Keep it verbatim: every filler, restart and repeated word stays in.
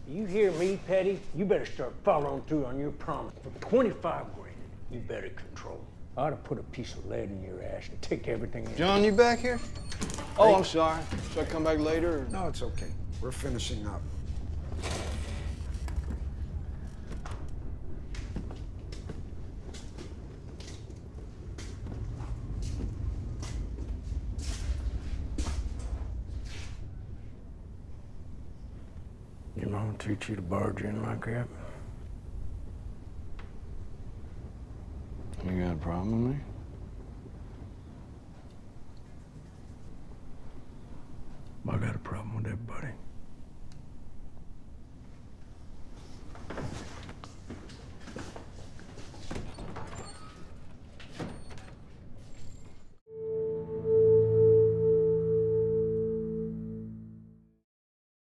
You hear me, Petty? You better start following through on your promise. For twenty-five grand, you better control. I ought to put a piece of lead in your ass and take everything in. John, you back here? Oh, I'm sorry. Should I come back later? Or... No, it's okay. We're finishing up. Your mom treat you to barge in like that? You got a problem with me? I got a problem with everybody.